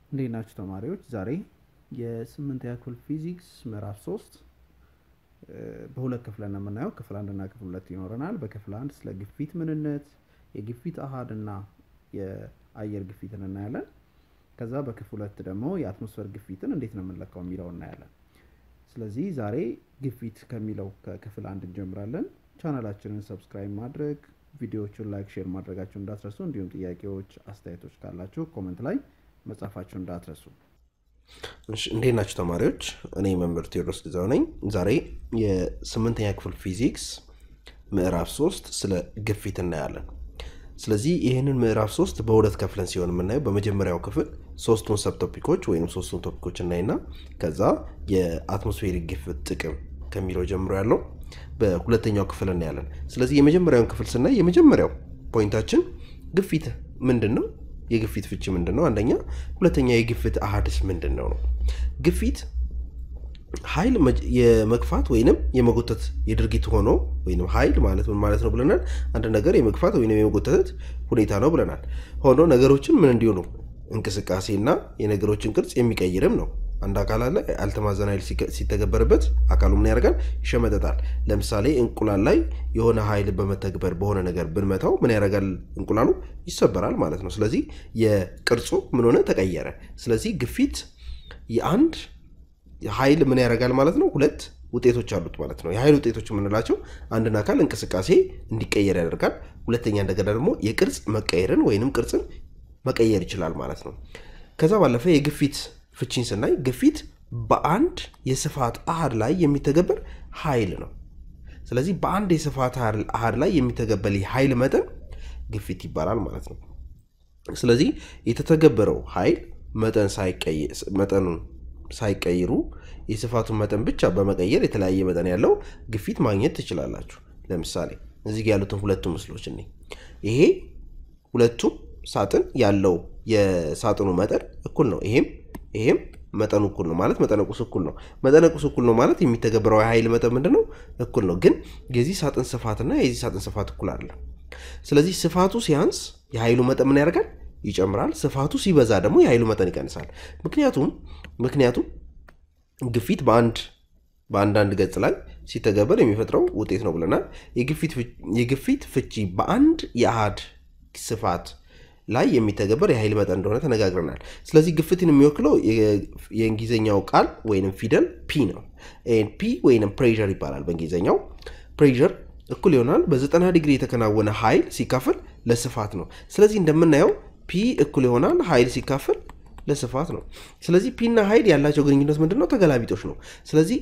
እንዴት ናችሁ ተማሪዎች? ዛሬ የ8ኛ ክፍል ፊዚክስ ምዕራፍ 3 በሁለት ክፍል ነው የምናየው። ክፍል 1 እና ክፍል 2 ይኖረናል። በክፍል 1 ስለ ግፊት ምንነት፣ የግፊት አሃድና የአየር ግፊትን እናያለን። ከዛ በክፍል 2 ደግሞ የአትሞስፌር ግፊትን እንዴት ነው የምንለካው የሚለው እናያለን። ስለዚህ ዛሬ ግፊት ከሚለው ከክፍል 1 እንጀምራለን። ቻናላችንን ሰብስክራይብ ማድረግ፣ ቪዲዮዎቹን ላይክ፣ ሼር ማድረጋችሁን እንዳትረሱ። እንዲሁም ጥያቄዎች፣ አስተያየቶች ካላችሁ ኮሜንት ላይ መጻፋችሁን እንዳትረሱ። እሺ እንዴት ናችሁ ተማሪዎች? እኔ መምህር ቴዎድሮስ ግዛው ነኝ። ዛሬ የ8ኛ ክፍል ፊዚክስ ምዕራፍ 3 ስለ ግፊት እናያለን። ስለዚህ ይሄንን ምዕራፍ 3 በሁለት ከፍለን ሲሆን የምናየው በመጀመሪያው ክፍል ሶስቱን ሰብ ቶፒኮች ወይንም ሶስቱን ቶፒኮች እናይና ከዛ የአትሞስፌሪክ ግፊት ጥቅም ከሚለው ጀምሮ ያለው በሁለተኛው ክፍል እናያለን። ስለዚህ የመጀመሪያውን ክፍል ስናይ የመጀመሪያው ፖይንታችን ግፊት ምንድነው? የግፊት ፍቺ ምንድነው? አንደኛ፣ ሁለተኛ የግፊት አሃድስ ምንድነው ነው። ግፊት ኃይል የመግፋት ወይንም የመጎተት የድርጊት ሆኖ ወይንም ኃይል ማለት ምን ማለት ነው ብለናል? አንድ ነገር የመግፋት ወይንም የመጎተት ሁኔታ ነው ብለናል። ሆኖ ነገሮችን ምን እንዲሆኑ እንቅስቃሴና የነገሮችን ቅርጽ የሚቀይርም ነው። አንድ አካል አለ አልተማዘን ኃይል ሲተገበርበት አካሉ ምን ያደርጋል? ይሸመጠጣል። ለምሳሌ እንቁላል ላይ የሆነ ኃይል በመተግበር በሆነ ነገር ብንመታው ምን ያደርጋል? እንቁላሉ ይሰበራል ማለት ነው። ስለዚህ የቅርጹ ምን ሆነ? ተቀየረ። ስለዚህ ግፊት የአንድ ኃይል ምን ያደርጋል ማለት ነው? ሁለት ውጤቶች አሉት ማለት ነው። የኃይል ውጤቶች የምንላቸው አንድን አካል እንቅስቃሴ እንዲቀየር ያደርጋል። ሁለተኛ እንደገና ደግሞ የቅርጽ መቀየርን ወይንም ቅርጽን መቀየር ይችላል ማለት ነው። ከዛ ባለፈ የግፊት ፍቺን ስናይ ግፊት በአንድ የስፋት አሃድ ላይ የሚተገበር ኃይል ነው። ስለዚህ በአንድ የስፋት አሃድ ላይ የሚተገበር ኃይል መጠን ግፊት ይባላል ማለት ነው። ስለዚህ የተተገበረው ኃይል መጠኑን ሳይቀይሩ የስፋቱን መጠን ብቻ በመቀየር የተለያየ መጠን ያለው ግፊት ማግኘት ትችላላችሁ። ለምሳሌ እዚህ ጋር ያሉትን ሁለቱ ምስሎች እኔ ይሄ ሁለቱ ሳጥን ያለው የሳጥኑ መጠን እኩል ነው። ይሄም መጠኑ እኩል ነው ማለት መጠነቁስ እኩል ነው። መጠነቁስ እኩል ነው ማለት የሚተገበረው ኃይል መጠን ምንድነው? እኩል ነው። ግን የዚህ ሳጥን ስፋትና የዚህ ሳጥን ስፋት እኩል አይደለም። ስለዚህ ስፋቱ ሲያንስ የኃይሉ መጠን ምን ያደርጋል? ይጨምራል። ስፋቱ ሲበዛ ደግሞ የኃይሉ መጠን ይቀንሳል። ምክንያቱም ግፊት በአንድ ገጽ ላይ ሲተገበር የሚፈጥረው ውጤት ነው ብለናል። የግፊት ፍቺ በአንድ የአሃድ ስፋት ላይ የሚተገበር የኃይል መጠን እንደሆነ ተነጋግረናል። ስለዚህ ግፊትን የሚወክለው የእንግሊዘኛው ቃል ወይንም ፊደል ፒ ነው። ፒ ወይንም ፕሬሸር ይባላል በእንግሊዘኛው። ፕሬሸር እኩል ይሆናል በ90 ዲግሪ የተከናወነ ኃይል ሲካፈል ለስፋት ነው። ስለዚህ እንደምናየው ፒ እኩል ይሆናል ኃይል ሲካፈል ለስፋት ነው። ስለዚህ ፒ እና ኃይል ያላቸው ግንኙነት ምንድነው? ተገላቢጦሽ ነው። ስለዚህ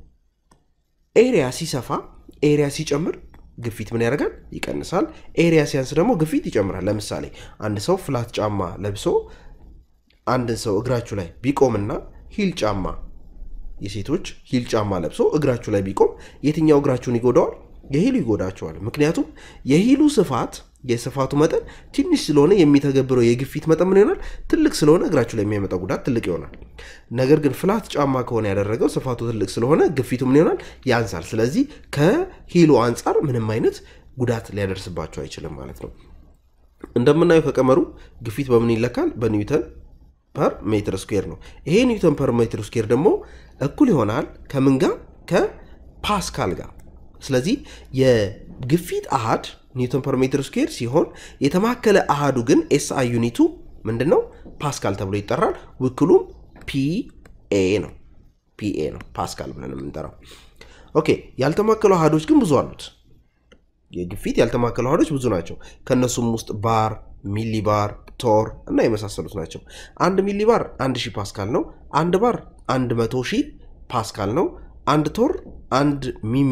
ኤሪያ ሲሰፋ ኤሪያ ሲጨምር ግፊት ምን ያደርጋል? ይቀንሳል። ኤሪያ ሲያንስ ደግሞ ግፊት ይጨምራል። ለምሳሌ አንድ ሰው ፍላት ጫማ ለብሶ አንድን ሰው እግራችሁ ላይ ቢቆምና ሂል ጫማ የሴቶች ሂል ጫማ ለብሶ እግራችሁ ላይ ቢቆም የትኛው እግራችሁን ይጎዳዋል? የሂሉ ይጎዳቸዋል። ምክንያቱም የሂሉ ስፋት የስፋቱ መጠን ትንሽ ስለሆነ የሚተገብረው የግፊት መጠን ምን ይሆናል? ትልቅ ስለሆነ እግራችሁ ላይ የሚያመጣው ጉዳት ትልቅ ይሆናል። ነገር ግን ፍላት ጫማ ከሆነ ያደረገው ስፋቱ ትልቅ ስለሆነ ግፊቱ ምን ይሆናል? ያንሳል። ስለዚህ ከሂሉ አንፃር ምንም አይነት ጉዳት ሊያደርስባቸው አይችልም ማለት ነው። እንደምናየው ከቀመሩ ግፊት በምን ይለካል? በኒውተን ፐር ሜትር ስኩዌር ነው። ይሄ ኒውተን ፐር ሜትር ስኩዌር ደግሞ እኩል ይሆናል ከምን ጋር? ከፓስካል ጋር። ስለዚህ የግፊት አሃድ ኒውተን ፐር ሜትር ስኩዌር ሲሆን የተማከለ አሃዱ ግን ኤስአይ ዩኒቱ ምንድነው? ፓስካል ተብሎ ይጠራል። ውክሉም ፒኤ ነው። ፓስካል ብለን የምንጠራው። ኦኬ፣ ያልተማከሉ አሃዶች ግን ብዙ አሉት። የግፊት ያልተማከሉ አሃዶች ብዙ ናቸው። ከነሱም ውስጥ ባር፣ ሚሊ ባር፣ ቶር እና የመሳሰሉት ናቸው። 1 ሚሊ ባር 1000 ፓስካል ነው። 1 ባር 100,000 ፓስካል ነው። 1 ቶር 1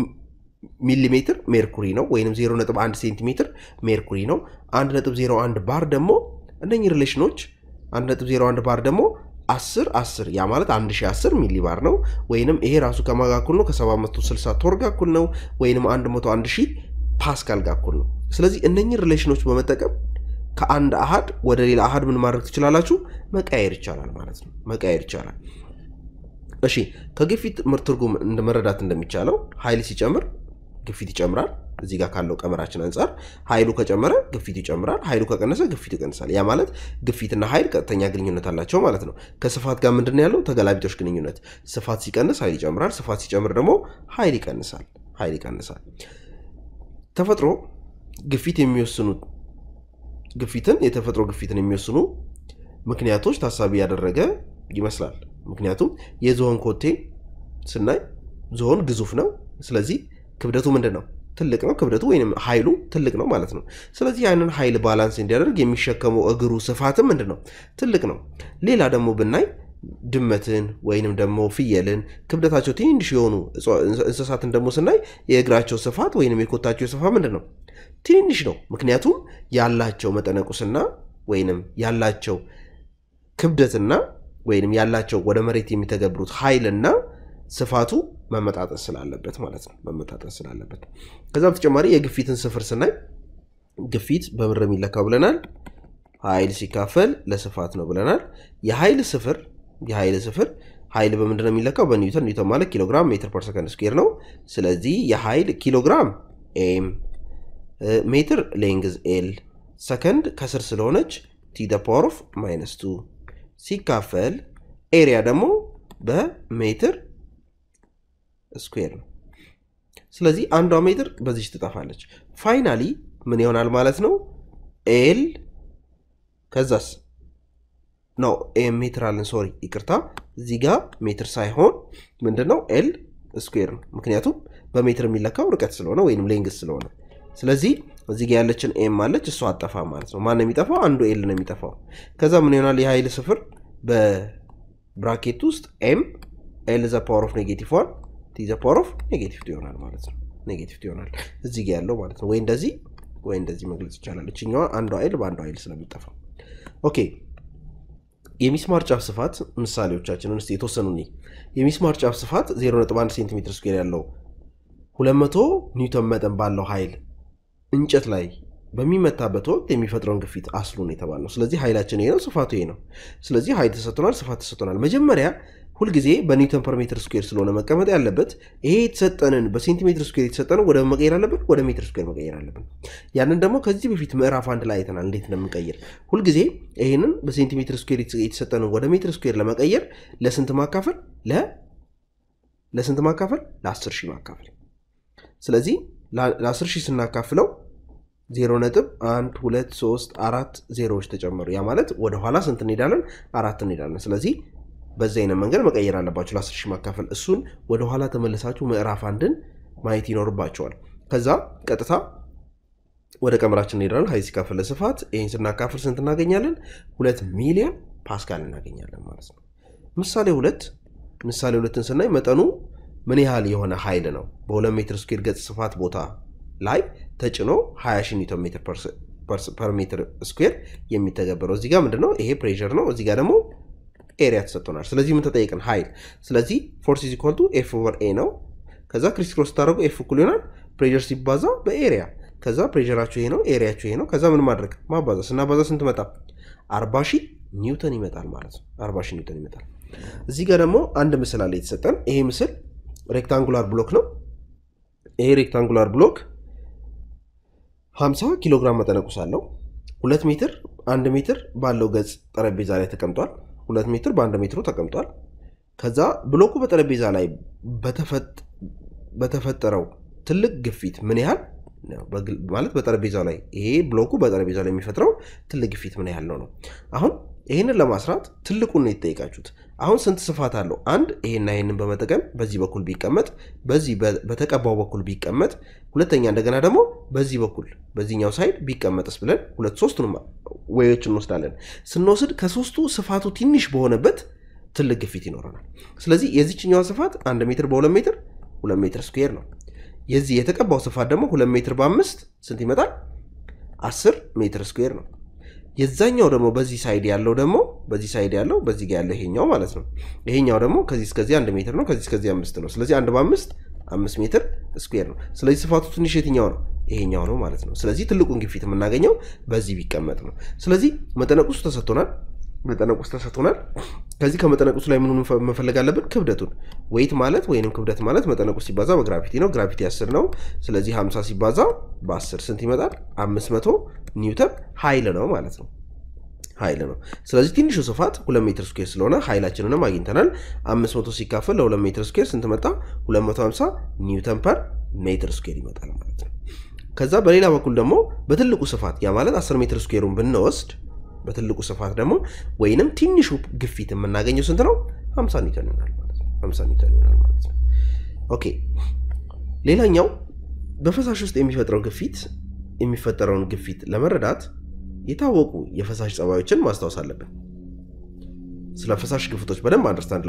ሚሊሜትር ሜርኩሪ ነው ወይንም 0.1 ሴንቲሜትር ሜርኩሪ ነው። 1.01 ባር ደግሞ እነኚህ ሪሌሽኖች 1.01 ባር ደግሞ 10 ያ ማለት 1010 ሚሊ ባር ነው። ወይንም ይሄ ራሱ ከማጋ እኩል ነው ከ760 ቶር ጋር እኩል ነው። ወይንም 101,000 ፓስካል ጋር እኩል ነው። ስለዚህ እነኚህ ሪሌሽኖች በመጠቀም ከአንድ አሃድ ወደ ሌላ አሃድ ምን ማድረግ ትችላላችሁ? መቀየር ይቻላል ማለት ነው። መቀየር ይቻላል። እሺ፣ ከግፊት ትርጉም እንደመረዳት እንደሚቻለው ኃይል ሲጨምር ግፊት ይጨምራል እዚህ ጋር ካለው ቀመራችን አንፃር ኃይሉ ከጨመረ ግፊት ይጨምራል ኃይሉ ከቀነሰ ግፊት ይቀንሳል ያ ማለት ግፊትና ኃይል ቀጥተኛ ግንኙነት አላቸው ማለት ነው ከስፋት ጋር ምንድነው ያለው ተገላቢጦሽ ግንኙነት ስፋት ሲቀንስ ኃይል ይጨምራል ስፋት ሲጨምር ደግሞ ኃይል ይቀንሳል ተፈጥሮ ግፊት የሚወስኑ የተፈጥሮ ግፊትን የሚወስኑ ምክንያቶች ታሳቢ ያደረገ ይመስላል ምክንያቱም የዝሆን ኮቴ ስናይ ዝሆን ግዙፍ ነው ስለዚህ ክብደቱ ምንድነው ትልቅ ነው ክብደቱ ወይንም ኃይሉ ትልቅ ነው ማለት ነው ስለዚህ ያንን ኃይል ባላንስ እንዲያደርግ የሚሸከመው እግሩ ስፋትም ምንድነው ትልቅ ነው ሌላ ደግሞ ብናይ ድመትን ወይንም ደግሞ ፍየልን ክብደታቸው ትንሽ የሆኑ እንስሳትን ደግሞ ስናይ የእግራቸው ስፋት ወይንም የኮታቸው ስፋት ምንድነው ትንሽ ነው ምክንያቱም ያላቸው መጠነቁስና ወይንም ያላቸው ክብደትና ወይንም ያላቸው ወደ መሬት የሚተገብሩት ኃይልና ስፋቱ መመጣጠን ስላለበት ማለት ነው መመጣጠን ስላለበት ከዛ በተጨማሪ የግፊትን ስፍር ስናይ ግፊት በብር የሚለካው ብለናል ኃይል ሲካፈል ለስፋት ነው ብለናል የኃይል ስፍር ኃይል በምንድን ነው የሚለካው በኒውተን ኒውተን ማለት ኪሎግራም ሜትር ፐር ሰከንድ ስኩዌር ነው ስለዚህ የኃይል ኪሎግራም m ሜትር ሌንግዝ l ሰከንድ ከስር ስለሆነች t the power of -2 ሲካፈል ኤሪያ ደግሞ በሜትር ስኩዌር ነው ስለዚህ አንዷ ሜትር በዚህ ትጠፋለች ፋይናሊ ምን ይሆናል ማለት ነው l ከዛስ ነው ሜትር አለን ሶሪ ይቅርታ እዚህ ጋር ሜትር ሳይሆን ምንድነው l ስኩዌር ነው ምክንያቱም በሜትር የሚለካው ርቀት ስለሆነ ወይንም ሌንግዝ ስለሆነ ስለዚህ እዚህ ጋር ያለችን m አለች እሷ አጠፋ ማለት ነው ማን ነው የሚጠፋው አንዱ l ነው የሚጠፋው ከዛ ምን ይሆናል የኃይል ስፍር በብራኬት ውስጥ m l the power of -1 t the power of -2 ይሆናል ማለት ነው ኔጌቲቭ ይሆናል እዚህ ጋር ያለው ማለት ነው ወይ እንደዚህ መግለጽ ይቻላል እቺኛው አንዷ l በአንዷ l ስለሚጠፋ ኦኬ የሚስማር ጫፍ ስፋት ምሳሌዎቻችንን እስቲ የተወሰኑኝ የሚስማር ጫፍ ስፋት 0.1 ሴንቲሜትር ስኩዌር ያለው 200 ኒውተን መጠን ባለው ኃይል እንጨት ላይ በሚመታበት ወቅት የሚፈጥረውን ግፊት አስሉን የተባለው ስለዚህ ኃይላችን ይሄ ነው ስፋቱ ይሄ ነው ስለዚህ ኃይል ተሰጥቶናል ስፋት ተሰጥቶናል መጀመሪያ ሁሉ ጊዜ በኒውተን ፐር ሜትር ስኩዌር ስለሆነ መቀመጥ ያለበት ይሄ የተሰጠንን በሴንቲሜትር ስኩዌር የተሰጠነው ወደ መቀየር አለበት ወደ ሜትር ስኩዌር መቀየር አለበት ያንን ደግሞ ከዚህ በፊት ምዕራፍ 1 ላይ አይተናል እንዴት እንደምንቀየር ሁሉ ጊዜ ይሄንን በሴንቲሜትር ስኩዌር የተሰጠነው ወደ ሜትር ስኩዌር ለመቀየር ለስንት ማካፈል ለ10 ማካፈል ስለዚህ ለ10,000 ስናካፍለው 0.1234 ዜሮዎች ተጨመሩ ያ ማለት ወደ ኋላ ስንት እንሄዳለን 4 እንሄዳለን ስለዚህ በዛ አይነት መንገድ መቀየር አለባችሁ ለ10,000 ማካፈል እሱን ወደ ኋላ ተመለሳችሁ ምዕራፍ 1ን ማየት ይኖርባችኋል ከዛ ቀጥታ ወደ ቀመራችን እንሄዳለን ኃይል ሲካፈል ለስፋት ይሄን ስናካፍል ስንት እናገኛለን 2 ሚሊዮን ፓስካል እናገኛለን ማለት ነው ምሳሌ 2ን ስናይ መጠኑ ምን ያህል የሆነ ኃይል ነው በ2 ሜትር ስኩዌር ገጽ ስፋት ቦታ ላይ ተጭኖ 20,000 ኒውተን ሜትር ፐር ሜትር ስኩዌር የሚተገበረው እዚህ ጋር ምንድነው ይሄ ፕሬሸር ነው እዚህ ጋር ደግሞ ኤሪያ ተሰጥቶናል ስለዚህ ምን ተጠይቀን ኃይል ስለዚህ ፎርስ ኢዝ ኢኳል ቱ F/A ነው ከዛ ክሪስ ክሮስ ታደርጉ F እኩል ይሆናል ፕሬሸር ሲባዛ በኤሪያ ከዛ ፕሬሸራችሁ ይሄ ነው ኤሪያችሁ ይሄ ነው ከዛ ምን ማድረግ ማባዛ ስናባዛ ስንት መጣ 40,000 ኒውተን ይመጣል ማለት ነው 40,000 ኒውተን ይመጣል እዚህ ጋር ደግሞ አንድ ምስል አለ የተሰጠን ይሄ ምስል ሬክታንጉላር ብሎክ ነው ይሄ ሬክታንጉላር ብሎክ 50 ኪሎ ግራም መጠነቁስ አለው 2 ሜትር 1 ሜትር ባለው ገጽ ጠረጴዛ ላይ ተቀምጧል 2 ሜትር በ1 ሜትሩ ተቀምጧል ከዛ ብሎኩ በጠረጴዛ ላይ በተፈጠረው ትልቅ ግፊት ምን ያህል ነው ማለት በጠረጴዛው ላይ ይሄ ብሎኩ በጠረጴዛው ላይ የሚፈጥረው ትልቅ ግፊት ምን ያህል ነው አሁን ይሄንን ለማስራት ትልቁን ነው የተጠይቃችሁት አሁን ስንት ስፋት አለው አንድ ይሄንን በመጠቀም በዚህ በኩል ቢቀመጥ በዚህ በተቀባው በኩል ቢቀመጥ ሁለተኛ እንደገና ደግሞ በዚህ በኩል በዚህኛው ሳይድ ቢቀመጥስ ብለን ሁለት ሶስቱንም ወዮች እንወስዳለን ስንወስድ ከሶስቱ ስፋቱ ትንሽ በሆነበት ትልቅ ግፊት ይኖረናል ስለዚህ የዚህኛው ስፋት 1 ሜትር በ2 ሜትር 2 ሜትር ስኩዌር ነው የዚህ የተቀባው ስፋት ደግሞ 2 ሜትር በ5 ስንት ይመጣል 10 ሜትር ስኩዌር ነው የዛኛው ደግሞ በዚህ ሳይድ ያለው ደግሞ በዚህ ሳይድ ያለው በዚህ ጋር ያለው ይሄኛው ማለት ነው ይሄኛው ደግሞ ከዚህ እስከዚህ 1 ሜትር ነው ከዚህ እስከዚህ 5 ነው ስለዚህ 1 በ5 5 ሜትር ስኩዌር ነው ስለዚህ ስፋቱ ትንሽ የትኛው ነው ይሄኛው ነው ማለት ነው ስለዚህ ትልቁን ግፊት የምናገኘው በዚህ ቢቀመጥ ነው ስለዚህ መጠነቁስ ተሰጥቶናል ከዚህ ከመጠነቁስ ላይ ምኑን መፈለግ አለብን ክብደቱን weight ማለት ወይንም ክብደት ማለት መጠነቁስ ሲባዛ በግራቪቲ ነው ግራቪቲ 10 ነው ስለዚህ 50 ሲባዛ በ10 ስንት ይመጣል 500 ኒውተን ኃይል ነው ማለት ነው ኃይል ነው ስለዚህ ትንሹ ስፋት 2 ሜትር ስኩዌር ስለሆነ ኃይላችንንም አግኝተናል 500 ሲካፈል ለ2 ሜትር ስኩዌር ስንት መጣ 250 ኒውተን ፐር ሜትር ስኩዌር ይመጣል ማለት ነው ከዛ በሌላ በኩል ደግሞ በትልቁ ስፋት ያ ማለት 10 ሜትር ስኩዌሩን ብንወስድ በትልቁ ስፋት ደግሞ ወይንም ትንሹ ግፊት የምናገኘው ስንት ነው 50 ኒውተን ይሆናል ማለት ነው 50 ኒውተን ይሆናል ማለት ነው ኦኬ ሌላኛው በፈሳሽ ውስጥ የሚፈጠረውን ግፊት ለመረዳት የታወቁ የፈሳሽ ጸባዮችን ማስተዋወስ አለብን ስለ ፈሳሽ ግፊቶች በደንብ አንደርስታንድ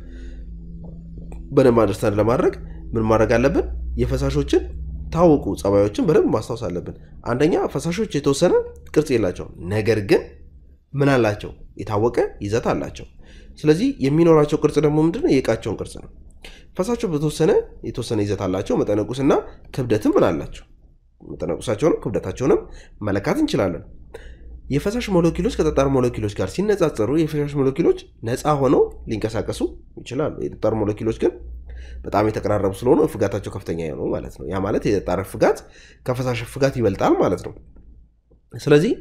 ለማድረግ ምን ማድረግ አለብን የፈሳሾችን ታወቁ ጸባዮችን በደንብ ማስተዋወስ አለብን አንደኛ ፈሳሾች የተወሰነ ቅርጽ የላቸው ነገር ግን ምን አላቸው የታወቀ ይዘት አላቸው ስለዚህ የሚኖራቸው ቅርጽ ደግሞ ምንድነው የእቃቸውን ቅርጽ ነው ፈሳሾች የተወሰነ ይዘት አላቸው መጠነቁስና ክብደትም ምን አላቸው መጠነቁሳቸውን ክብደታቸውንም መለካት እንችላለን የፈሳሽ ሞለኪውሎች ከጠጣር ሞለኪውሎች ጋር ሲነጻጸሩ የፈሳሽ ሞለኪውሎች ነፃ ሆነው ሊንቀሳቀሱ ይችላሉ የጠጣር ሞለኪውሎች ግን በጣም የተቀራረቡ ስለሆነ ፍጋታቸው ከፍተኛ ነው ማለት ነው ያ ማለት የጠጣር ፍጋት ከፈሳሽ ፍጋት ይበልጣል ማለት ነው ስለዚህ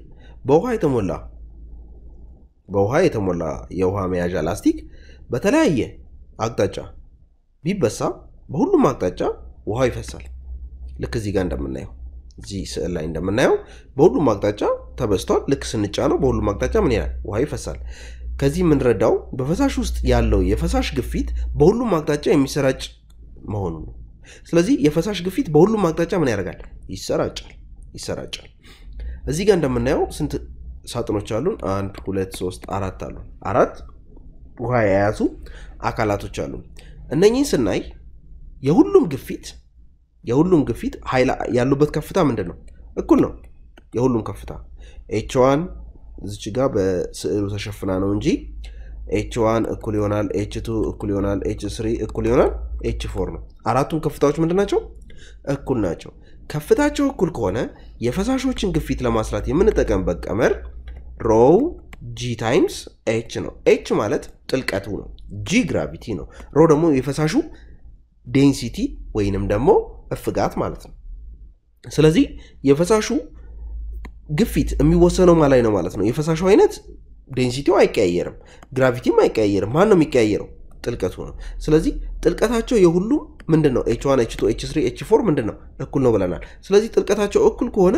በውሃ የተሞላ የውሃ መያዣ ላስቲክ በተለያየ አቅጣጫ ቢበሳ በሁሉም አቅጣጫ ውሃ ይፈሳል ልክ እዚህ ጋር እንደምናየው እዚህ ስዕል ላይ እንደምናየው በሁሉም አቅጣጫ ተበስቷል ልክ ስንጫነው በሁሉም አቅጣጫ ምን ይላል ውሃ ይፈሳል ከዚህ ምን ረዳው በፈሳሽ ውስጥ ያለው የፈሳሽ ግፊት በሁሉም አቅጣጫ የሚሰራጭ መሆኑ ነው ስለዚህ የፈሳሽ ግፊት በሁሉም አቅጣጫ ምን ያደርጋል ይሰራጫል እዚህ ጋር እንደምናየው ስንት ሳጥኖች አሉን 1 2 3 4 አሉን 4 ውሃ የያዙ አካላቶች አሉን እነኚህን ስናይ የሁሉም ግፊት ኃይል ያሉበት ከፍታ ምንድነው እኩል ነው የሁሉም ከፍታ h1 እዚች ጋር በስዕሉ ተሸፍና ነው እንጂ h1 እኩል ይሆናል h2 እኩል ይሆናል h3 እኩል ይሆናል h4 ነው አራቱም ከፍታዎች ምንድናቸው እኩል ናቸው ከፍታቸው እኩል ከሆነ የፈሳሾችን ግፊት ለማስላት የምንጠቀምበት ቀመር ሮው g ታይምስ h ነው h ማለት ጥልቀቱ ነው g ግራቪቲ ነው ሮ ደግሞ የፈሳሹ ዴንሲቲ ወይንም ደግሞ እፍጋት ማለት ነው ስለዚህ የፈሳሹ ግፊት የሚወሰነው ማለት ነው ማለት ነው የፈሳሹ አይነት ዴንሲቲው አይቀያየርም ግራቪቲም አይቀያየርም ማን ነው የሚቀያየረው ጥልቀቱ ነው ስለዚህ ጥልቀታቸው የሁሉም ምንድነው h1 h2 h3 h4 ምንድነው እኩል ነው ብለናል ስለዚህ ጥልቀታቸው እኩል ከሆነ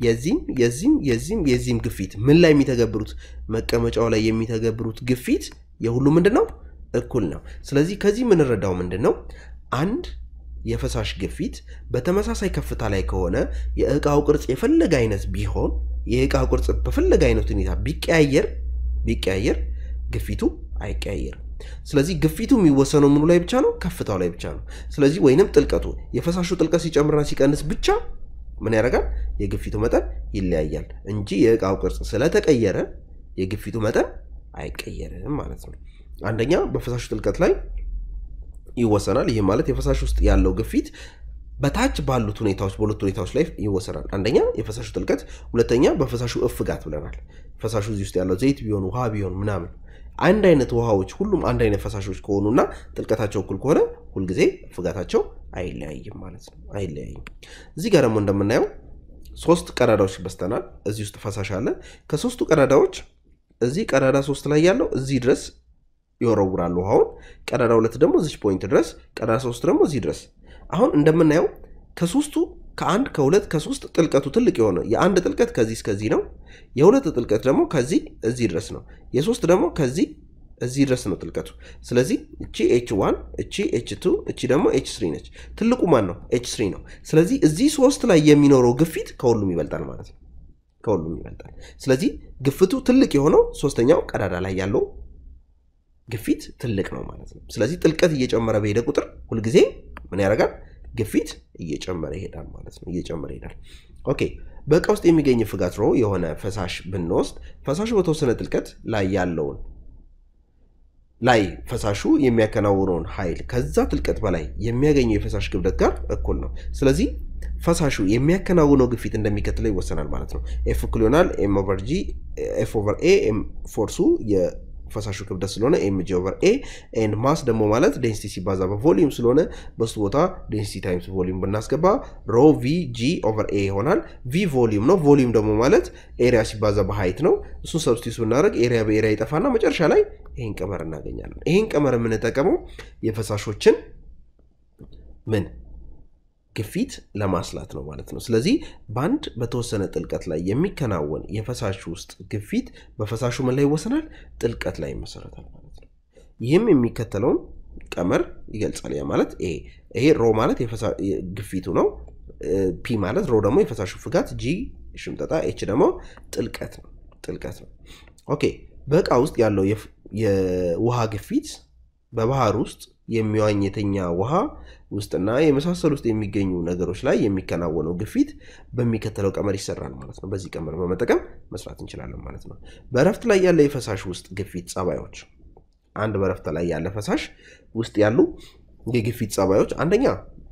የዚህም ግፊት ምን ላይ የሚተገብሩት መቀመጫው ላይ የሚተገብሩት ግፊት የሁሉ ምንድነው እኩል ነው ስለዚህ ከዚህ ምን ረዳው ምንድነው አንድ የፈሳሽ ግፊት በተመሳሳይ ከፍታ ላይ ከሆነ የእቃው ቅርጽ የፈለገ አይነት ቢሆን የእቃው ቅርጽ በፈለገ አይነት ሁኔታ ቢቀያየር ግፊቱ አይቀያየርም ስለዚህ ግፊቱ የሚወሰነው ምኑ ላይ ብቻ ነው ከፍታው ላይ ብቻ ነው ስለዚህ ወይንም ጥልቀቱ የፈሳሹ ጥልቀት ሲጨምርና ሲቀንስ ብቻ ምን ያደርጋል የግፊቱ መጠን ይለያያል እንጂ የእቃው ቅርጽ ስለተቀየረ የግፊቱ መጠን አይቀየርም ማለት ነው አንደኛ በፈሳሹ ጥልቀት ላይ ይወሰናል ይሄ ማለት የፈሳሽ ውስጥ ያለው ግፊት በታች ባሉት ሁኔታዎች በሁለት ሁኔታዎች ላይ ይወሰናል አንደኛ የፈሳሹ ጥልቀት ሁለተኛ በፈሳሹ እፍጋት ብለናል ፈሳሹ እዚህ ውስጥ ያለው ዘይት ቢሆን ውሃ ቢሆን ምናምን አንድ አይነት ውሃዎች ሁሉም አንድ አይነት ፈሳሾች ከሆኑና ጥልቀታቸው እኩል ከሆነ ሁሉ ጊዜ ፍጋታቸው አይለያይም ማለት ነው አይለያይም እዚህ ጋር ደግሞ እንደምናየው ሶስት ቀዳዳዎች በስተናል እዚህ ውስጥ ፈሳሽ አለ ከሶስቱ ቀዳዳዎች እዚህ ቀዳዳ 3 ላይ ያለው እዚህ ድረስ ይወረውራሉ ውሃውን ቀዳዳ 2 ደግሞ እዚህ ፖይንት ድረስ ቀዳዳ 3 ደግሞ እዚህ ድረስ አሁን እንደምናየው ከሶስቱ ከአንድ ከሁለት ከሶስት ጥልቀቱ ትልቅ የሆነ የአንድ ጥልቀት ከዚህ እስከዚህ ነው የሁለት ጥልቀት ደግሞ ከዚህ እዚህ ድረስ ነው የሶስት ደግሞ ከዚህ እዚህ ድረስ ነው ጥልቀቱ ስለዚህ እቺ h1 እቺ h2 እቺ ደግሞ h3 ነች ትልቁ ማን ነው h3 ነው ስለዚህ እዚህ 3 ላይ የሚኖረው ግፊት ከሁሉም ይበልጣል ማለት ነው ከሁሉም ይበልጣል ስለዚህ ግፊቱ ትልቅ የሆነው ሶስተኛው ቀዳዳ ላይ ያለው ግፊት ትልቅ ነው ማለት ነው ስለዚህ ጥልቀት እየጨመረ በሄደ ቁጥር ሁሉ ጊዜ ምን ያደርጋል ግፊት እየጨመረ ይሄዳል ማለት ነው እየጨመረ ይሄዳል ኦኬ በእቃ ውስጥ የሚገኝ ፍጋት ሮ የሆነ ፈሳሽ ብንወስድ ፈሳሹ በተወሰነ ጥልቀት ላይ ያለውን ላይ ፈሳሹ የሚያከናውነውን ኃይል ከዛ ጥልቀት በላይ የሚያገኘው የፈሳሽ ክብደት ጋር እኩል ነው ስለዚህ ፈሳሹ የሚያከናውነው ግፊት እንደሚከተለው ይወሰናል ማለት ነው f እኩል ይሆናል m/g f/a ፎርሱ ፈሳሹ ክብደት ስለሆነ mg/a and mass ደግሞ ማለት density ሲባዛ በቮሊዩም ስለሆነ በሱ ቦታ density times volume ብናስገባ rho vg/a ይሆናል v ቮሊዩም ነው ቮሊዩም ደግሞ ማለት ኤሪያ ሲባዛ በሃይት ነው እሱ ሰብስቲቱት ብናደርግ ኤሪያ በኤሪያ ይጠፋና መጨረሻ ላይ ይሄን ቀመር እናገኛለን ይሄን ቀመር የምንጠቀመው የፈሳሾችን ምን ግፊት ለማስላት ነው ማለት ነው ስለዚህ ባንድ በተወሰነ ጥልቀት ላይ የሚከናወን የፈሳሽ ውስጥ ግፊት በፈሳሹ ምን ላይ ይወሰናል ጥልቀት ላይ ይመሰረታል ማለት ነው ይህም የሚከተለውን ቀመር ይገልጻል ያ ማለት ይሄ ሮ ማለት ግፊቱ ነው ፒ ማለት ሮ ደግሞ የፈሳሹ ፍጋት ጂ ሽምጠጣ ኤች ደግሞ ጥልቀት ነው ኦኬ በቃ ውስጥ ያለው የውሃ ግፊት በባህር ውስጥ የሚዋኝተኛ ውሃ ውስጥና የመሳሰሉ ውስጥ የሚገኙ ነገሮች ላይ የሚከናወነው ግፊት በሚከተለው ቀመር ይሰራል ማለት ነው በዚህ ቀመር በመጠቀም መስራት እንችላለን ማለት ነው በረፍት ላይ ያለ የፈሳሽ ውስጥ ግፊት ጸባዮች አንድ በረፍት ላይ ያለ ፈሳሽ ውስጥ ያሉ የግፊት ጸባዮች አንደኛ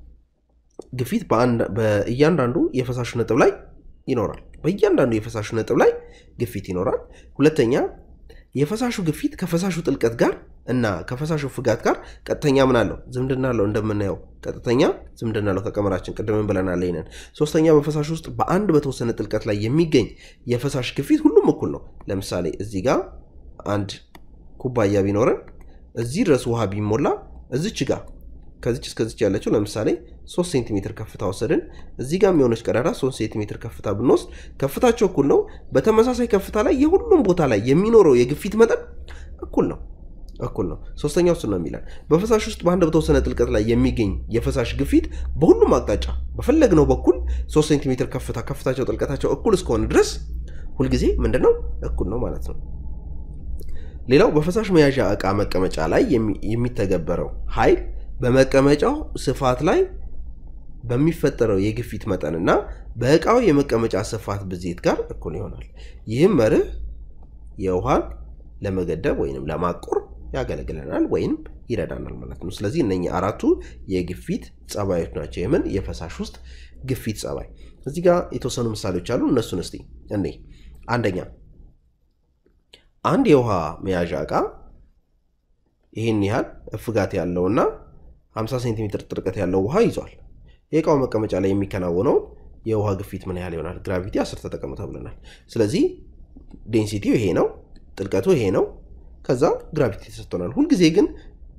ግፊት በእያንዳንዱ የፈሳሹ ነጥብ ላይ ይኖራል በእያንዳንዱ የፈሳሹ ነጥብ ላይ ግፊት ይኖራል ሁለተኛ የፈሳሹ ግፊት ከፈሳሹ ጥልቀት ጋር እና ከፈሳሹ ፍጋት ጋር ቀጥተኛ ምን አለው ዝምድና አለው እንደምናየው ቀጥተኛ ዝምድና አለው ከቀመራችን ቀደም ብለናል ይሄንን ሶስተኛ በፈሳሹ ውስጥ በአንድ በተወሰነ ጥልቀት ላይ የሚገኝ የፈሳሽ ግፊት ሁሉም እኩል ነው ለምሳሌ እዚህ ጋር አንድ ኩባያ ቢኖረን እዚህ ድረስ ውሃ ቢሞላ እዚች ጋር ከዚች እስከዚች ያለችው ለምሳሌ 3 ሴንቲሜትር ከፍታ ወሰድን እዚህ ጋር የሚሆነች ቀዳዳ 3 ሴንቲሜትር ከፍታ ብንወስድ ከፍታቸው እኩል ነው በተመሳሳይ ከፍታ ላይ የሁሉም ቦታ ላይ የሚኖረው የግፊት መጠን እኩል ነው ሶስተኛው እሱ ነው የሚላል በፈሳሽ ውስጥ በአንድ በተወሰነ ጥልቀት ላይ የሚገኝ የፈሳሽ ግፊት በሁሉም አቅጣጫ በፈለግነው በኩል 3 ሴንቲሜትር ከፍታቸው ጥልቀታቸው እኩል እስከሆነ ድረስ ሁሉ ጊዜ ምንድነው እኩል ነው ማለት ነው ሌላው በፈሳሽ መያዣ ዕቃ መቀመጫ ላይ የሚተገበረው ኃይል በመቀመጫው ስፋት ላይ በሚፈጠረው የግፊት መጠንና በዕቃው የመቀመጫ ስፋት ብዜት ጋር እኩል ይሆናል ይህም መርህ የውሃን ለመገደብ ወይንም ለማቆር ያገለግለናል ወይንም ይረዳናል ማለት ነው ስለዚህ እነኚህ አራቱ የግፊት ጸባዮች ናቸው የምን የፈሳሽ ውስጥ ግፊት ጸባይ እዚህ ጋር የተወሰኑ ምሳሌዎች አሉ እነሱን እስቲ እንዴ አንደኛ አንድ የውሃ መያዣ ዕቃ ይሄን ያህል ፍጋት ያለውና 50 ሴንቲሜትር ጥልቀት ያለው ውሃ ይዟል የዕቃው መቀመጫ ላይ የሚከናወነው የውሃ ግፊት ምን ያህል ይሆናል ግራቪቲ 10 ተጠቀሙ ተብለናል ስለዚህ ዴንሲቲው ይሄ ነው ጥልቀቱ ይሄ ነው ከዛ ግራቪቲ ተሰጥቶናል ሁሉ ጊዜ ግን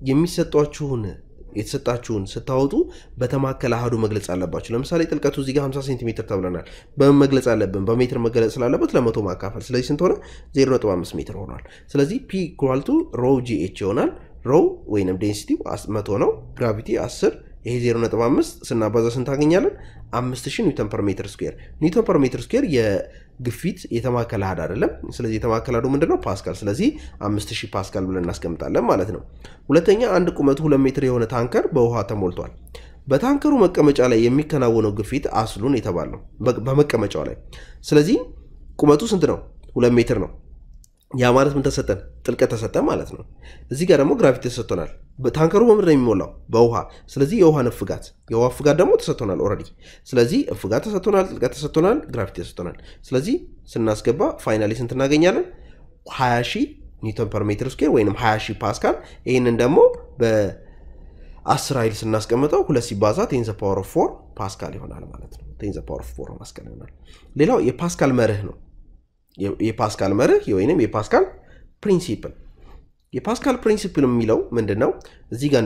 የተሰጣችሁን ስታወጡ በተማከለ አሃዱ መግለጽ አለባችሁ ለምሳሌ ጥልቀቱ እዚህ ጋር 50 ሴንቲሜትር ተብለናል በመግለጽ አለብን በሜትር መግለጽ ስላለበት ለ100 ማካፈል ስለዚህ ስንት ሆነ 0.5 ሜትር ሆኗል ስለዚህ p = rho gh ይሆናል rho ወይንም ዴንሲቲው 100 ነው ግራቪቲ 10 ይሄ 0.5 ስናባዛ ስንት ታገኛለን 5000 ኒውተን ፐር ሜትር ስኩዌር ኒውተን ፐር ሜትር ስኩዌር የግፊት የተማከለ አሃድ አይደለም ስለዚህ የተማከለ አሃዱ ምንድነው ፓስካል ስለዚህ 5000 ፓስካል ብለን እናስቀምጣለን ማለት ነው ሁለተኛ አንድ ቁመቱ 2 ሜትር የሆነ ታንከር በውሃ ተሞልቷል በታንከሩ መቀመጫ ላይ የሚከናወነው ግፊት አስሉን የተባለው በመቀመጫው ላይ ስለዚህ ቁመቱ ስንት ነው 2 ሜትር ነው ያ ማለት ምን ተሰጠን ጥልቀት ተሰጠን ማለት ነው እዚህ ጋር ደግሞ ግራቪቲ ተሰጥቶናል በታንከሩ በምንድን ነው የሚሞላው በውሃ ስለዚህ የውሃ ፍጋት ደግሞ ተሰጥቶናል ኦሬዲ ስለዚህ ፍጋት ተሰጥቶናል ጥልቀት ተሰጥቶናል ግራቪቲ ተሰጥቶናል ስለዚህ ስናስገባ ፋይናሊ ስንት እናገኛለን 20000 ኒውተን ፐር ሜትር ስኩዌር ወይንም 20000 ፓስካል ይሄንን ደግሞ በ10 ኃይል ስናስቀምጠው 2 ሲባዛ 10⁴ ፓስካል ይሆናል ማለት ነው 10⁴ ፓስካል ይሆናል ሌላው የፓስካል መርህ ነው የፓስካል መርህ ወይንም የፓስካል ፕሪንሲፕል የፓስካል ፕሪንሲፕል የሚለው ምንድነው እዚህ ጋር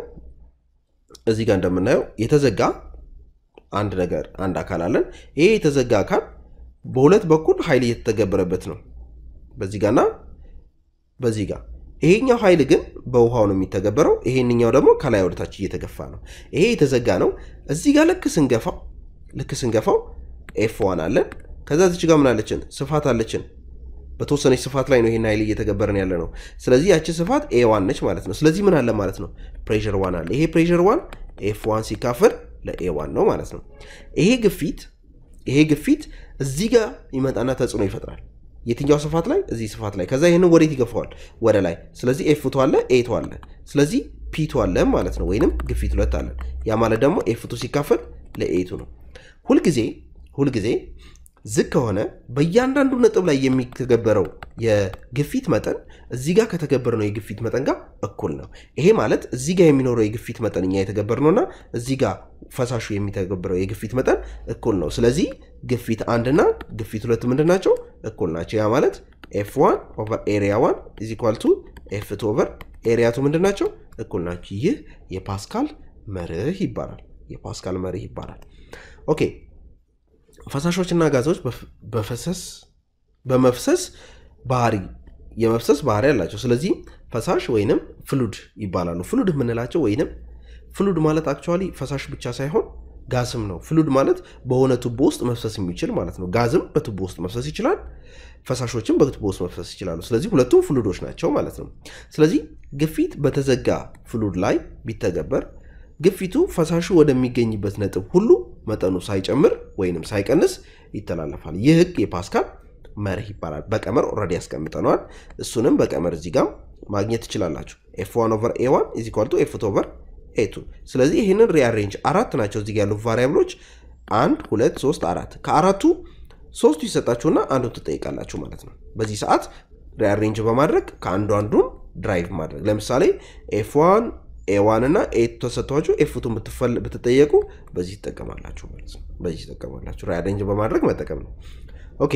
እንደምናየው የተዘጋ አንድ አካል አለን ይሄ የተዘጋ አካል በሁለት በኩል ኃይል እየተገበረበት ነው በዚህ ጋርና በዚህ ጋር ይሄኛው ኃይል ግን በውሃው ነው የሚተገበረው ይሄንኛው ደግሞ ከላይ ወደ ታች እየተገፋ ነው ይሄ የተዘጋ ነው እዚህ ጋር ልክ ስንገፋው F1 አለ ከዛ እዚህ ጋር ምን አለችን ስፋት አለችን በተወሰነች ስፋት ላይ ነው ይሄን ኃይል እየተገበረን ያለ ነው ስለዚህ ያቺ ስፋት A1 ነች ማለት ነው ስለዚህ ምን አለ ማለት ነው ፕሬሸር 1 አለ ይሄ ፕሬሸር 1 F1 ሲካፈል ለA1 ነው ማለት ነው ይሄ ግፊት እዚህ ጋር ይመጣና ተጽዕኖ ይፈጥራል የትኛው ስፋት ላይ እዚህ ስፋት ላይ ከዛ ይሄንን ወዴት ይገፋዋል ወደ ላይ ስለዚህ F2 አለ A2 አለ ስለዚህ P2 አለ ማለት ነው ወይንም ግፊት 2 አለ ያ ማለት ደግሞ F2 ሲካፈል ለA2 ነው ሁሉ ጊዜ ዝቅ ከሆነ በእያንዳንዱ ነጥብ ላይ የሚተገበረው የግፊት መጠን እዚህ ጋር ከተገበረው የግፊት መጠን ጋር እኩል ነው። ይሄ ማለት እዚህ ጋር የሚኖረው የግፊት መጠን እኛ የተገበርነውና እዚህ ጋር ፈሳሹ የሚተገበረው የግፊት መጠን እኩል ነው። ስለዚህ ግፊት 1 እና ግፊት 2 ምንድናቸው? እኩል ናቸው። ያ ማለት F1 over area 1 is equal to F2 over area 2 ምንድናቸው? እኩል ናቸው። ይህ የፓስካል መርህ ይባላል። የፓስካል መርህ ይባላል። ኦኬ ፈሳሾችና ጋዞች በመፍሰስ ባህሪ የመፍሰስ ባህሪ ያላቸው። ስለዚህ ፈሳሽ ወይንም ፍሉድ ይባላሉ። ፍሉድ የምንላቸው ወይንም ፍሉድ ማለት አክቹአሊ ፈሳሽ ብቻ ሳይሆን ጋዝም ነው። ፍሉድ ማለት በሆነ ቱቦ ውስጥ መፍሰስ የሚችል ማለት ነው። ጋዝም በቱቦ ውስጥ መፍሰስ ይችላል፣ ፈሳሾችም በቱቦ ውስጥ መፍሰስ ይችላሉ። ስለዚህ ሁለቱም ፍሉዶች ናቸው ማለት ነው። ስለዚህ ግፊት በተዘጋ ፍሉድ ላይ ቢተገበር ግፊቱ ፈሳሹ ወደሚገኝበት ነጥብ ሁሉ መጠኑ ሳይጨምር ወይንም ሳይቀንስ ይተላለፋል። ይህ ህግ የፓስካል መርህ ይባላል። በቀመር ኦሬዲ ያስቀምጠናል። እሱንም በቀመር እዚህ ጋር ማግኘት ትችላላችሁ። F1 over A1 is equal to F2 over A2። ስለዚህ ይሄንን ሪአሬንጅ አራት ናቸው እዚህ ጋር ያሉ ቫሪያብሎች 1 2 3 4 ከአራቱ ሶስቱ ይሰጣችሁና አንዱን ትጠይቃላችሁ ማለት ነው። በዚህ ሰዓት ሪአሬንጅ በማድረግ ከአንዱ አንዱን ድራይቭ ማድረግ። ለምሳሌ F1 A1 እና A2 ተሰጥቷችሁ F2 ብትጠየቁ በዚህ ተጠቀማላችሁ ማለት ነው። በዚህ ተጠቀማላችሁ ሪአሬንጅ በማድረግ መጠቀም ነው። ኦኬ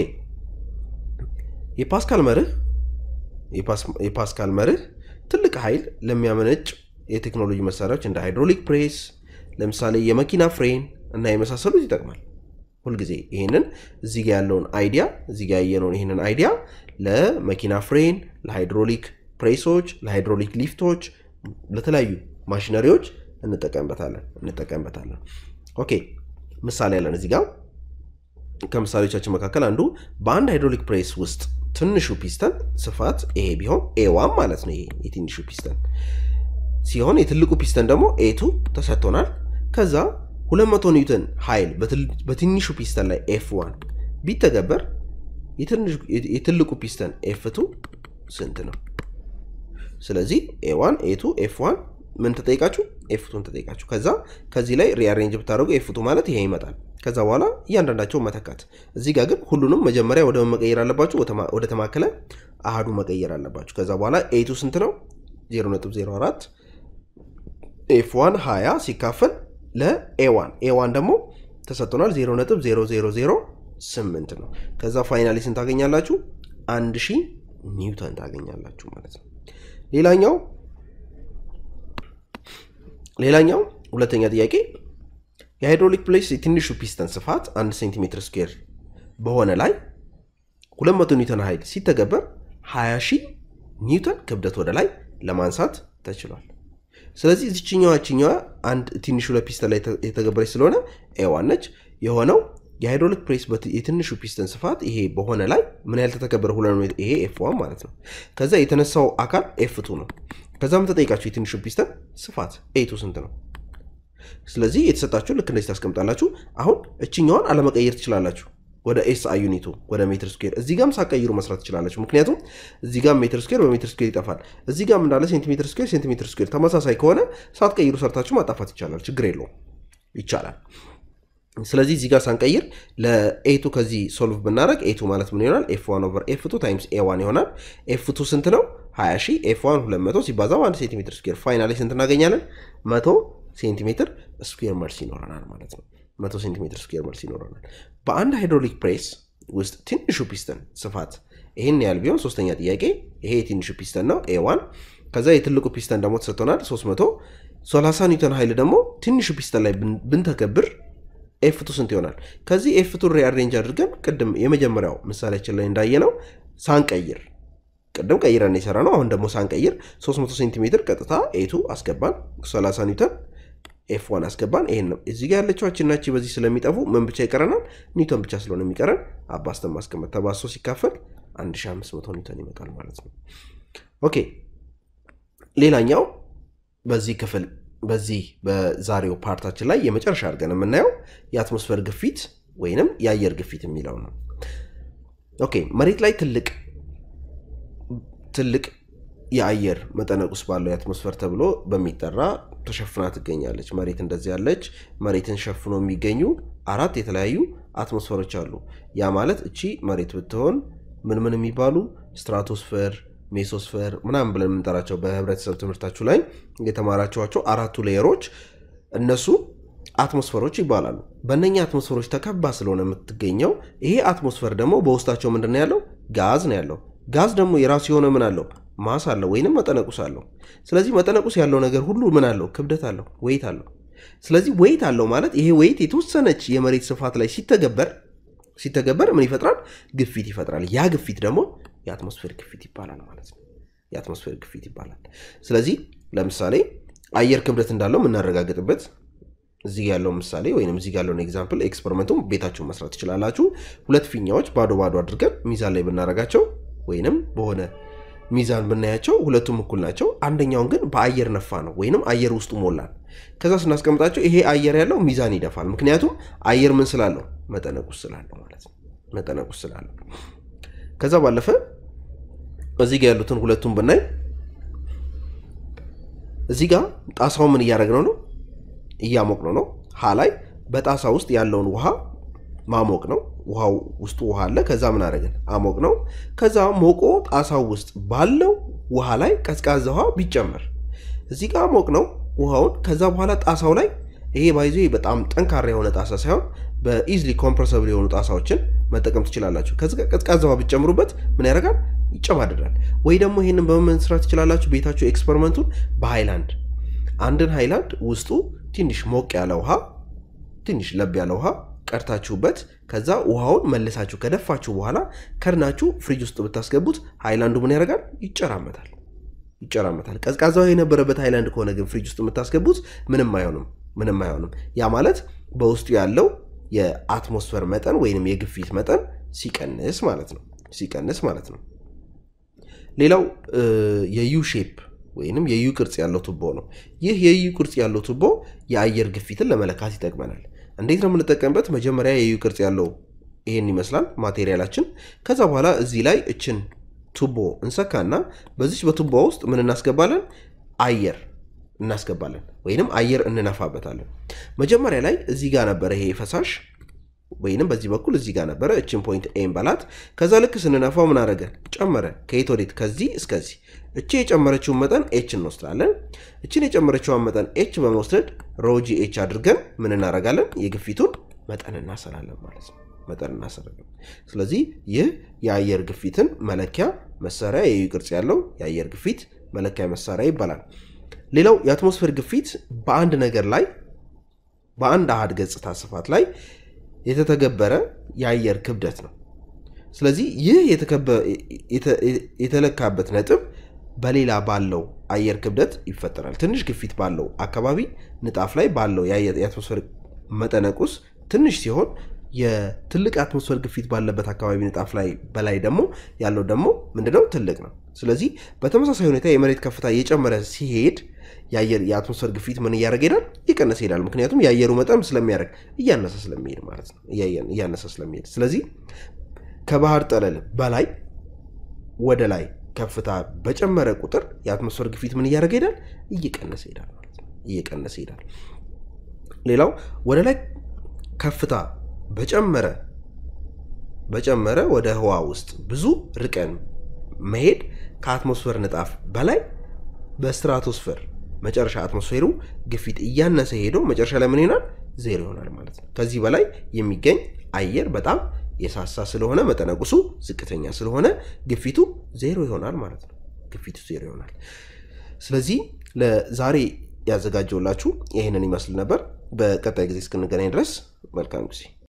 የፓስካል መርህ ትልቅ ኃይል ለሚያመነጭ የቴክኖሎጂ መሳሪያዎች እንደ ሃይድሮሊክ ፕሬስ ለምሳሌ የመኪና ፍሬን እና የመሳሰሉት ይጠቅማል። ሁሉ ጊዜ ይሄንን እዚህ ጋር ያለውን አይዲያ እዚህ ጋር ያየነውን ይሄንን አይዲያ ለመኪና ፍሬን፣ ለሃይድሮሊክ ፕሬሶች፣ ለሃይድሮሊክ ሊፍቶች፣ ለተለያዩ ማሽነሪዎች እንጠቀምበታለን። ኦኬ ምሳሌ ያለን እዚህ ጋር ከምሳሌዎቻችን መካከል አንዱ በአንድ ሃይድሮሊክ ፕሬስ ውስጥ ትንሹ ፒስተን ስፋት ይሄ ቢሆን A1 ማለት ነው። ይሄ የትንሹ ፒስተን ሲሆን የትልቁ ፒስተን ደግሞ A2 ተሰጥቶናል። ከዛ 200 ኒውተን ኃይል በትንሹ ፒስተን ላይ F1 ቢተገበር የትልቁ ፒስተን F2 ስንት ነው? ስለዚህ A1 A2 F1 ምን ተጠይቃችሁ? F2 ተጠይቃችሁ። ከዛ ከዚህ ላይ ሪአሬንጅ ብታደርጉ F2 ማለት ይሄ ይመጣል። ከዛ በኋላ እያንዳንዳቸው መተካት። እዚህ ጋር ግን ሁሉንም መጀመሪያ ወደ መቀየር አለባችሁ፣ ወደ ተማከለ አሃዱ መቀየር አለባችሁ። ከዛ በኋላ A2 ስንት ነው? 0.04 F1 20 ሲካፈል ለA1 A1 ደግሞ ተሰጥቶናል 0.0008 ነው። ከዛ ፋይናሊ ስንት ታገኛላችሁ? 1000 ኒውተን ታገኛላችሁ ማለት ነው። ሌላኛው ሁለተኛ ጥያቄ የሃይድሮሊክ ፕሬስ የትንሹ ፒስተን ስፋት 1 ሴንቲሜትር ስኩዌር በሆነ ላይ 200 ኒውተን ኃይል ሲተገበር 20000 ኒውተን ክብደት ወደ ላይ ለማንሳት ተችሏል። ስለዚህ እዚህኛዋ አንድ ትንሹ ለፒስተን ላይ የተገበረች ስለሆነ A1 ነች። የሆነው የሃይድሮሊክ ፕሬስ የትንሹ ፒስተን ስፋት ይሄ በሆነ ላይ ምን ያህል ተተገበረ? 200 ይሄ F1 ማለት ነው። ከዛ የተነሳው አካል F2 ነው። ከዛም ተጠይቃችሁ የትንሹ ፒስተን ስፋት A2 ስንት ነው? ስለዚህ የተሰጣችሁ ልክ እንደዚህ ታስቀምጣላችሁ። አሁን እቺኛዋን አለመቀየር ትችላላችሁ ወደ SI ዩኒቱ ወደ ሜትር ስኩዌር። እዚህ ጋርም ሳቀይሩ መስራት ትችላላችሁ። ምክንያቱም እዚህ ጋር ሜትር ስኩዌር በሜትር ስኩዌር ይጠፋል። እዚህ ጋርም እንዳለ ሴንቲሜትር ስኩዌር ተመሳሳይ ከሆነ ሳትቀይሩ ሰርታችሁ ማጣፋት ይቻላል። ችግር የለውም፣ ይቻላል። ስለዚህ እዚህ ጋር ሳንቀይር ለA2 ከዚህ ሶልቭ ብናደርግ A2 ማለት ምን ይሆናል? F1 over F2 ታይምስ A1 ይሆናል። F2 ስንት ነው? 20000 F1 200 ሲባዛ 1 ሴንቲሜትር ስኩዌር ፋይናሊ ስንት እናገኛለን? 100 ሴንቲሜትር ስኩዌር መልስ ይኖረናል ማለት ነው። 100 ሴንቲሜትር ስኩዌር መልስ ይኖረናል። በአንድ ሃይድሮሊክ ፕሬስ ውስጥ ትንሹ ፒስተን ስፋት ይሄን ያህል ቢሆን ሶስተኛ ጥያቄ ይሄ የትንሹ ፒስተን ነው A1። ከዛ የትልቁ ፒስተን ደግሞ ተሰጥቶናል 330 ኒውተን ኃይል ደግሞ ትንሹ ፒስተን ላይ ብንተገብር F2 ስንት ይሆናል? ከዚህ F2 ሪአሬንጅ አድርገን ቅድም የመጀመሪያው ምሳሌያችን ላይ እንዳየነው ሳንቀይር ቅድም ቀይረን የሰራነው አሁን ደግሞ ሳንቀይር 300 ሴንቲሜትር ቀጥታ A2 አስገባን 30 ኒውተን F1 አስገባን። ይሄን ነው እዚህ ጋር ያለችው አችናቺ በዚህ ስለሚጠፉ ምን ብቻ ይቀረናል? ኒውተን ብቻ ስለሆነ የሚቀረን አባስተን ማስቀመጥ ተባሶ ሲካፈል 1500 ኒውተን ይመጣል ማለት ነው። ኦኬ ሌላኛው በዚህ ክፍል በዛሬው ፓርታችን ላይ የመጨረሻ አድርገን የምናየው የአትሞስፌር ግፊት ወይንም የአየር ግፊት የሚለው ነው። ኦኬ መሬት ላይ ትልቅ የአየር መጠነቁስ ባለው የአትሞስፌር ተብሎ በሚጠራ ተሸፍና ትገኛለች። መሬት እንደዚህ ያለች መሬትን ሸፍኖ የሚገኙ አራት የተለያዩ አትሞስፌሮች አሉ ያ ማለት እቺ መሬት ብትሆን ምን የሚባሉ ስትራቶስፌር ሜሶስፌር ምናምን ብለን የምንጠራቸው በህብረተሰብ ትምህርታችሁ ላይ የተማራችኋቸው አራቱ ሌየሮች እነሱ አትሞስፌሮች ይባላሉ በእነኛ አትሞስፌሮች ተከባ ስለሆነ የምትገኘው ይሄ አትሞስፌር ደግሞ በውስጣቸው ምንድነው ያለው ጋዝ ነው ያለው ጋዝ ደግሞ የራሱ የሆነ ምን አለው ማስ አለው ወይንም መጠነቁስ አለው ስለዚህ መጠነቁስ ያለው ነገር ሁሉ ምን አለው ክብደት አለው ዌይት አለው ስለዚህ ዌይት አለው ማለት ይሄ ዌይት የተወሰነች የመሬት ስፋት ላይ ሲተገበር ምን ይፈጥራል ግፊት ይፈጥራል ያ ግፊት ደግሞ የአትሞስፌር ግፊት ይባላል ማለት ነው የአትሞስፌር ግፊት ይባላል ስለዚህ ለምሳሌ አየር ክብደት እንዳለው ምናረጋግጥበት እዚህ ያለው ምሳሌ ወይንም እዚህ ያለው ኤግዛምፕል ኤክስፐሪመንቱን ቤታችሁ መስራት ትችላላችሁ ሁለት ፊኛዎች ባዶ አድርገን ሚዛን ላይ ብናረጋቸው ወይንም በሆነ ሚዛን ብናያቸው ሁለቱም እኩል ናቸው አንደኛውን ግን በአየር ነፋ ነው ወይንም አየር ውስጡ ሞላል ከዛ ስናስቀምጣቸው ይሄ አየር ያለው ሚዛን ይደፋል ምክንያቱም አየር ምን ስላለው መጠነቁስ ስላለው ማለት ነው መጠነቁስ ስላለው ከዛ ባለፈ እዚህ ጋር ያሉትን ሁለቱም ብናይ እዚህ ጋር ጣሳው ምን ያደረግነው ነው እያሞቅነው ነው ሃላይ በጣሳ ውስጥ ያለውን ውሃ ማሞቅ ነው ውሃው ውስጡ ውሃ አለ ከዛ ምን አደረገን አሞቅ ነው ከዛ ሞቆ ጣሳው ውስጥ ባለው ውሃ ላይ ቀዝቃዛ ውሃ ቢጨመር እዚህ ጋር አሞቅ ነው ውሃውን ከዛ በኋላ ጣሳው ላይ ይሄ ባይዞ በጣም ጠንካራ የሆነ ጣሳ ሳይሆን በኢዝሊ ኮምፕረሰብል የሆኑ ጣሳዎችን መጠቀም ትችላላችሁ ከዛ ቀዝቃዛ ውሃ ቢጨምሩበት ምን ያደርጋል ይጨማደዳል ወይ ደግሞ ይሄንን በመመስራት ትችላላችሁ ቤታችሁ ኤክስፐሪመንቱን በሃይላንድ አንድን ሃይላንድ ውስጡ ትንሽ ሞቅ ያለ ውሃ ትንሽ ለብ ያለ ውሃ ቀርታችሁበት ከዛ ውሃውን መልሳችሁ ከደፋችሁ በኋላ ከርናችሁ ፍሪጅ ውስጥ ብታስገቡት ሃይላንዱ ምን ያደርጋል ይጨራመታል ቀዝቃዛው የነበረበት ሃይላንድ ከሆነ ግን ፍሪጅ ውስጥ የምታስገቡት ምንም አይሆንም ያ ማለት በውስጡ ያለው የአትሞስፌር መጠን ወይንም የግፊት መጠን ሲቀንስ ማለት ነው ሌላው የዩ ሼፕ ወይንም የዩ ቅርጽ ያለው ቱቦ ነው ይህ የዩ ቅርጽ ያለው ቱቦ የአየር ግፊትን ለመለካት ይጠቅመናል እንዴት ነው የምንጠቀምበት መጀመሪያ የዩ ቅርጽ ያለው ይሄን ይመስላል ማቴሪያላችን ከዛ በኋላ እዚህ ላይ እችን ቱቦ እንሰካና በዚህ በቱቦ ውስጥ ምን እናስገባለን አየር እናስገባለን ወይንም አየር እንነፋበታለን መጀመሪያ ላይ እዚህ ጋር ነበር ይሄ ፈሳሽ ወይንም በዚህ በኩል እዚህ ጋር ነበር እችን ፖይንት ኤ ባላት ከዛ ልክ ስንነፋው ምን አደረገ ጨመረ ከየት ወዴት ከዚህ እስከዚህ እቺ የጨመረችው መጠን ኤች እንወስዳለን እቺን የጨመረችው መጠን ኤች በመውሰድ ሮጂ ኤች አድርገን ምን እናረጋለን የግፊቱን መጠን እናሰላለን ማለት ነው መጠን እናሰላለን ስለዚህ ይህ የአየር ግፊትን መለኪያ መሳሪያ የዩ ቅርጽ ያለው የአየር ግፊት መለኪያ መሳሪያ ይባላል ሌላው የአትሞስፌር ግፊት በአንድ ነገር ላይ በአንድ አሃድ ገጽታ ስፋት ላይ የተተገበረ የአየር ክብደት ነው ስለዚህ ይህ የተለካበት ነጥብ በሌላ ባለው አየር ክብደት ይፈጠራል ትንሽ ግፊት ባለው አካባቢ ንጣፍ ላይ ባለው የአትሞስፌር መጠነቁስ ትንሽ ሲሆን የትልቅ አትሞስፌር ግፊት ባለበት አካባቢ ንጣፍ ላይ በላይ ደግሞ ያለው ደግሞ ምንድነው ትልቅ ነው ስለዚህ በተመሳሳይ ሁኔታ የመሬት ከፍታ እየጨመረ ሲሄድ የአትሞስፌር ግፊት ምን ያደርግ ይላል ይቀነስ ይላል ምክንያቱም የአየሩ መጠን ስለሚያደርግ እያነሰ ስለሚሄድ ማለት ነው እያነሰ ስለሚሄድ ስለዚህ ከባህር ጠለል በላይ ወደ ላይ ከፍታ በጨመረ ቁጥር የአትሞስፌር ግፊት ምን ያደርግ ይላል እየቀነሰ ይላል ማለት ነው እየቀነሰ ይላል ሌላው ወደ ላይ ከፍታ በጨመረ ወደ ህዋ ውስጥ ብዙ ርቀን መሄድ ከአትሞስፌር ንጣፍ በላይ በስትራቶስፌር መጨረሻ አትሞስፌሩ ግፊት እያነሰ ሄዶ መጨረሻ ላይ ምን ይሆናል ዜሮ ይሆናል ማለት ነው ከዚህ በላይ የሚገኝ አየር በጣም የሳሳ ስለሆነ መጠነቁሱ ዝቅተኛ ስለሆነ ግፊቱ ዜሮ ይሆናል ማለት ነው ግፊቱ ዜሮ ይሆናል ስለዚህ ለዛሬ ያዘጋጀውላችሁ ይሄንን ይመስል ነበር በቀጣይ ጊዜ እስክንገናኝ ድረስ መልካም ጊዜ